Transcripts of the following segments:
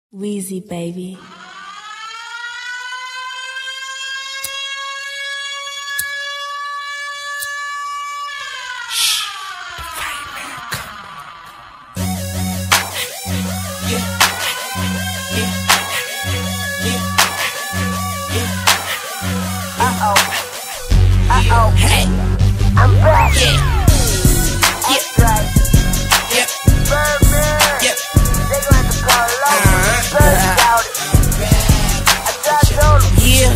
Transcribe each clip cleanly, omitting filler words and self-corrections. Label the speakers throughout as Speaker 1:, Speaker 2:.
Speaker 1: Wheezy, baby.
Speaker 2: Shh, the fireman coming. Yeah, yeah, yeah.
Speaker 3: Uh-oh.
Speaker 2: Hey,
Speaker 3: I'm back.
Speaker 2: yeah,
Speaker 3: That's right.
Speaker 2: yeah,
Speaker 3: Birdman.
Speaker 2: yeah.
Speaker 3: They gon' have to call Logan. Bird about it. I told him.
Speaker 2: Yeah.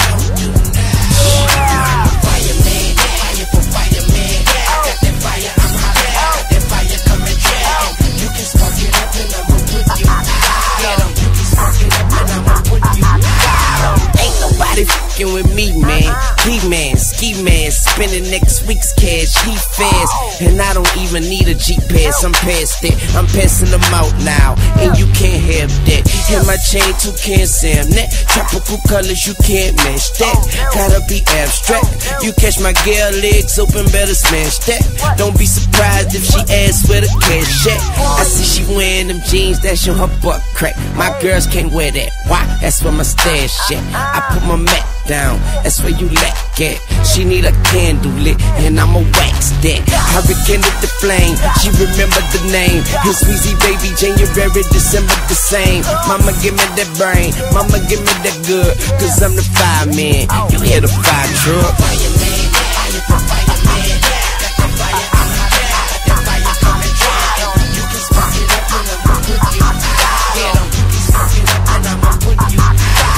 Speaker 3: Yeah.
Speaker 2: Fireman, fire for fireman. I got that fire, I'm hot. I got that fire coming down. You can spark it up and I'ma put you out. You can spark it up and I'ma put you out. Ain't nobody fucking with me, man. He-man, ski-man, spending next week's cash, he fast. And I don't even need a G-Pass, I'm past it. I'm passing them out now, and you can't have that. And my chain too can't Sam that. Tropical colors, you can't match that. Gotta be abstract. You catch my girl legs open, better smash that. Don't be surprised if she asks where the cash at. I see she wearing them jeans that show her butt crack. My girls can't wear that. Why? That's where my stash at. I put my mat down, that's where you lack at. She need a candle lit, and I'ma wax that. I rekindled the flame, she remembered the name. It's Weezy, baby, January, December the same. Mama give me that brain, mama give me that good, cause I'm the fireman, you hear the fire truck. Fireman, fire for fireman. Got that fire, I'm hot, got that fire coming down. You can spark it up and I'ma put you out. You can spark it up and I'ma put you out.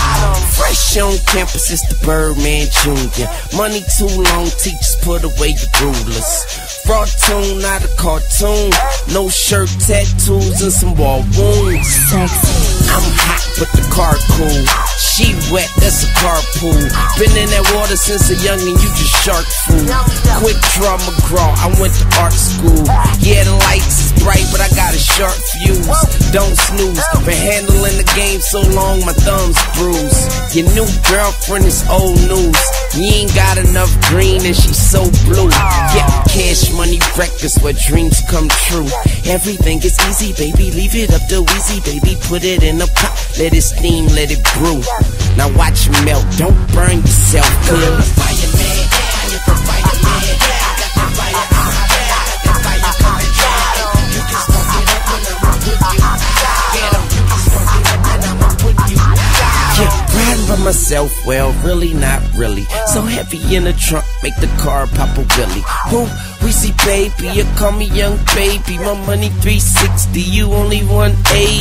Speaker 2: Fresh on campus, it's the Birdman Jr. Money too long, teachers put away your rulers. Fraud tune, not a cartoon. No shirt, tattoos, and some wall wounds.
Speaker 1: Sexy.
Speaker 2: I'm hot, but the car cool. She wet, that's a carpool. Been in that water since a youngin', you just shark food. Quick draw McGraw, I went to art school. Yeah, the lights is bright, but I got a sharp fuse. Don't snooze, been handling the game so long, my thumb's bruised. Your new girlfriend is old news. You ain't got enough green and she's so blue. Yeah, cash money breakfast where dreams come true. Everything is easy, baby, leave it up to Weezy, baby. Put it in a pot, let it steam, let it brew. Now watch it melt, don't burn yourself, clear. Fireman, fire for fireman. Got that fire, I'm hot, got that fire coming down. You can spark it up and I'ma put you out. You can spark it up and I'ma put you out. Yeah, riding by myself, well, really not really. So heavy in the trunk, make the car pop a wheelie. Who? Weezy, baby, you call me young baby. My money 360, you only 180.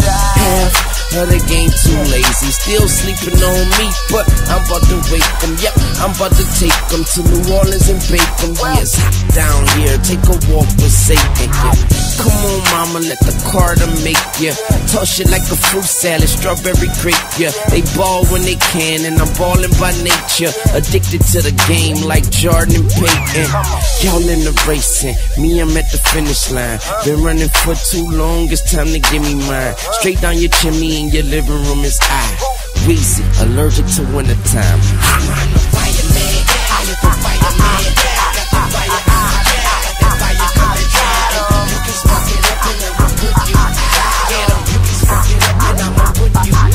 Speaker 2: Half of the game too lazy, still sleeping on me, but I'm about to wake them. Yep, I'm about to take them to New Orleans and bake them. Yeah, it's hot down here, take a walk with Satan. Yeah. Come on, mama, let the Carter make ya. Toss it like a fruit salad, strawberry grape, yeah. They ball when they can, and I'm balling by nature. Addicted to the game like Jordan and Peyton. Y'all in the racing, me, I'm at the finish line. Been running for too long, it's time to give me mine. Straight down your chimney in your living room is I, Weezy, allergic to wintertime. I'm the fireman, fire for fireman. Got that fire, I'm hot, got that fire coming down. You can spark it up and I'ma put you out. You can spark it up and I'ma put you out.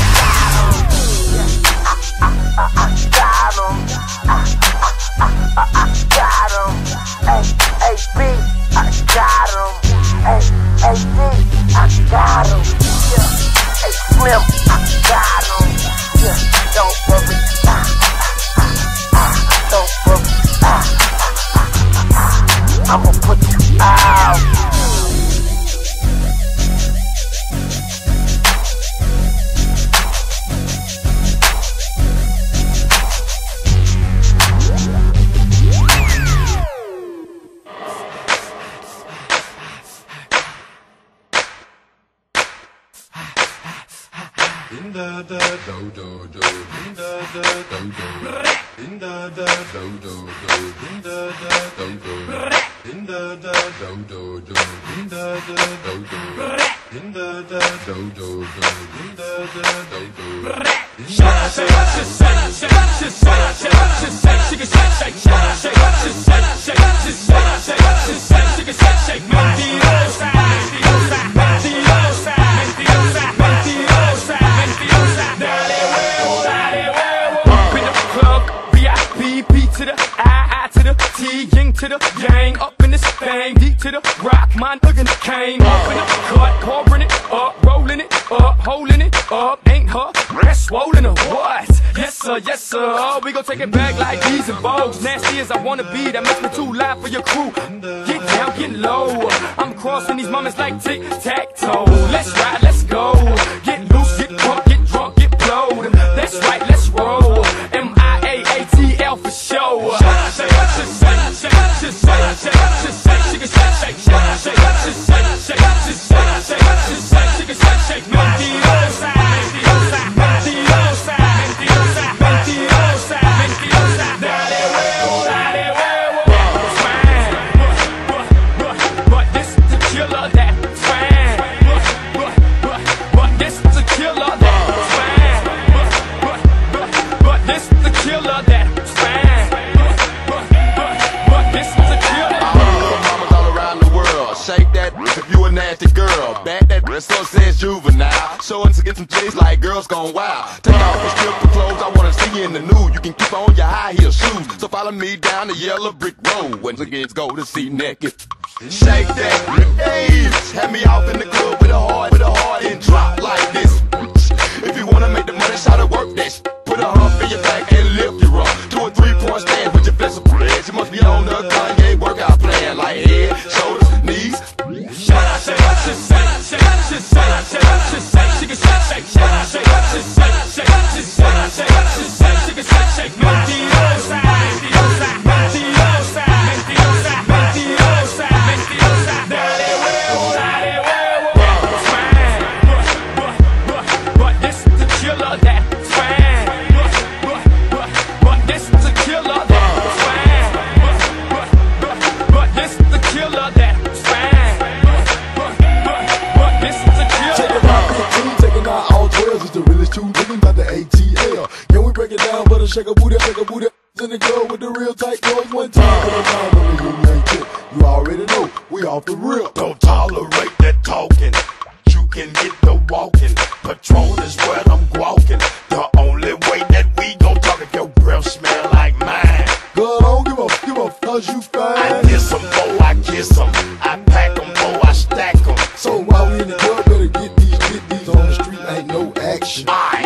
Speaker 3: Got him. Got him. Hey, B, I got him. Hey, D, I got him. Yeah. Hey, Slim, I got him. Yeah. Don't worry. Don't worry. I'ma put you out.
Speaker 4: In da da do do do, in da da do do, in da da do do do, in da da do do, in da da do do do, in da da do do, in da da do do do, in da da do do. Shake, shake, shake, shake, shake, shake, shake, shake, shake, shake, shake, shake, shake, shake, shake, shake, shake, mentirosa, mentirosa, mentirosa, mentirosa, mentirosa.
Speaker 5: holding it up, ain't her breast swollen or what? Yes sir, oh, we gon' take it back like these and Vogues. Nasty as I wanna be, that makes me too loud for your crew. Get down, get low, I'm crossing these moments like tic-tac-toe. Let's ride, let's go, get loose, get drunk, get blowed. That's right, let's roll, M-I-A-A-T-L for show.
Speaker 6: So says juvenile, showing to get some chicks like girls gone wild. Take off your stripper clothes, I wanna see you in the nude. You can keep on your high heel shoes, so follow me down the yellow brick road when the kids go to see naked. Shake that, hey, have me off in the club with a heart and drop like this. If you wanna make the money, shout to work that shit. Put a hump in your back and lift you up. Do a 3-point stand with your flexible legs. You must be on the Kanye workout plan like head, shoulders, knees.
Speaker 7: Shake a booty, in the club with the real tight clothes one time. You already know, we off the real.
Speaker 6: Don't tolerate that talking, you can get the walking. Patron is where I'm walking. The only way that we gon' talk if your breath smell like mine.
Speaker 7: Girl, I don't give a fuck, you fine.
Speaker 6: I diss them, boy, I kiss them. I pack them, boy, I stack them.
Speaker 7: So while we in the club, better get these on the street, ain't no action.